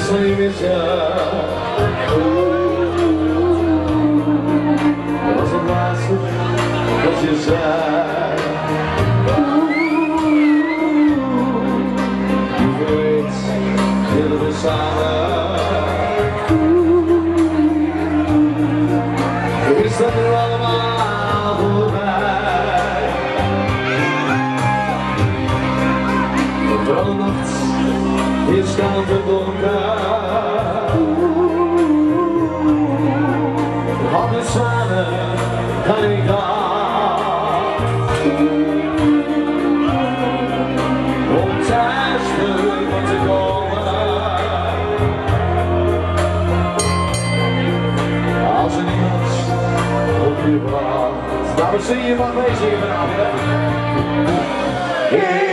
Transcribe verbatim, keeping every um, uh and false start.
zijn met jou. Dat was het laatste wat je zei. Je weet, willen we samen. Is dat nu allemaal voorbij? Vooral de nacht is koud en donker. Handen samen kan ik dan om thuis terug te komen. Als er niemand op je wacht, nou we zien je van wezen hier vanavond.